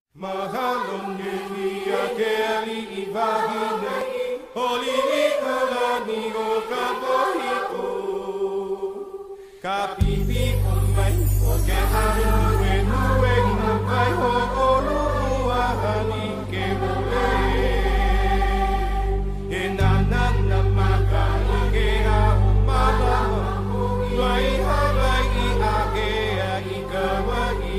Mahalon Yulia Kelly Ivahine Holy Kolani O Kapohiko Kapipi Kumai O Kehari Nue Napai Ho Olu Wahani Kebule Enanan Namaka Ikea Umala Wai Hawaii Akea Ikawai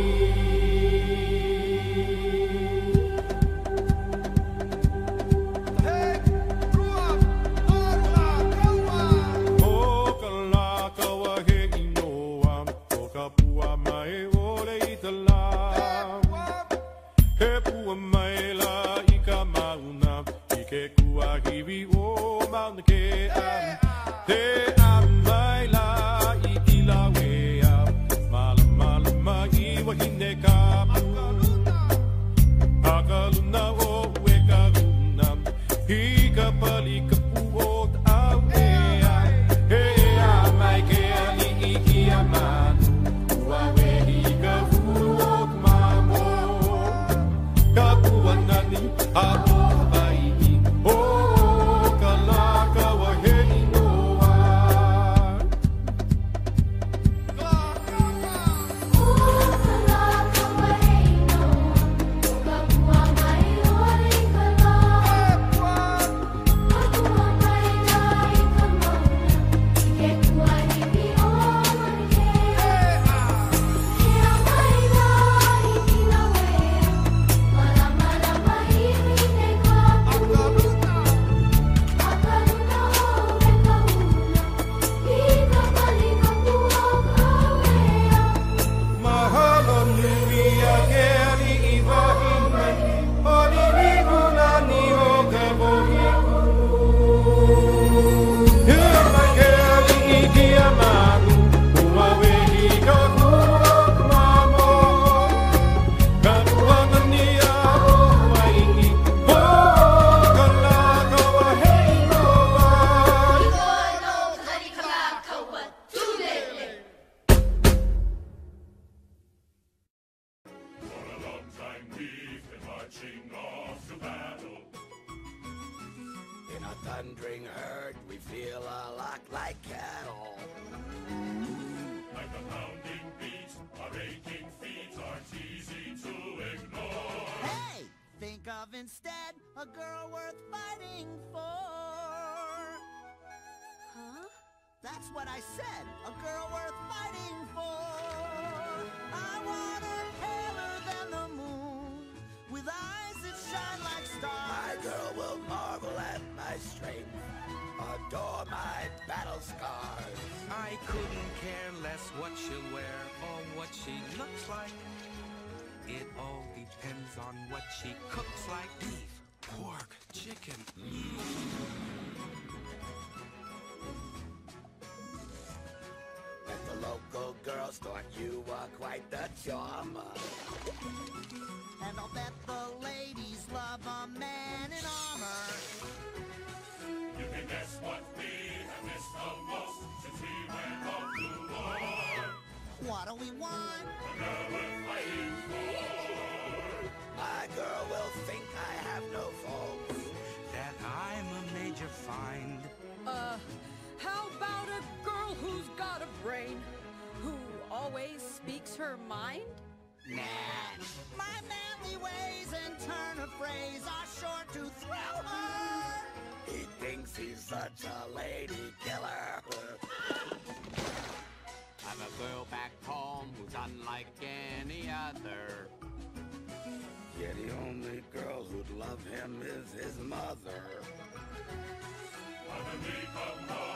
In a thundering herd, we feel a lot like cattle. Like a pounding beat, our aching feet aren't easy to ignore. Hey! Think of instead a girl worth fighting for. Huh? That's what I said. A girl worth fighting for. I want her paler than the moon, with eyes that shine like stars. My girl will marvel at my strength, adore my battle scars. I couldn't care less what she'll wear or what she looks like. It all depends on what she cooks like. Beef, pork, chicken. At the local girl store, you are quite the charmer. And I'll bet the ladies love a man in armor. You can guess what we have missed the most since we went off to war. What do we want? A girl worth fighting for. My girl will think I have no faults. That I'm a major find. How about a girl who's got a brain, who always speaks her mind? Nah. My manly ways and turn of phrase are sure to thrill her. He thinks he's such a lady killer. I'm a girl back home who's unlike any other. Yeah, the only girl who'd love him is his mother. Underneath the